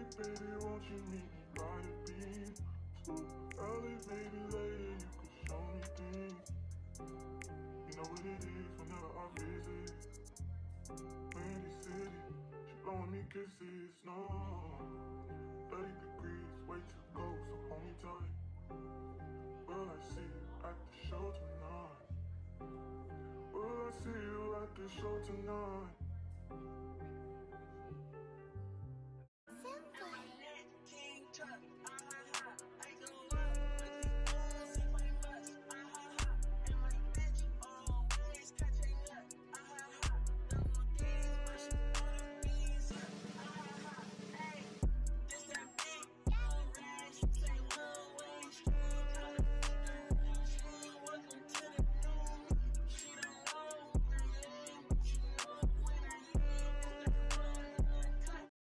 baby, won't you meet me by the beam? To LA, maybe later you could show me things. You know what it is whenever I visit Windy City, she blowing me kisses, no 30 degrees, way too cold, so hold me tight. Will I see you at the show tonight? Will I see you at the show tonight?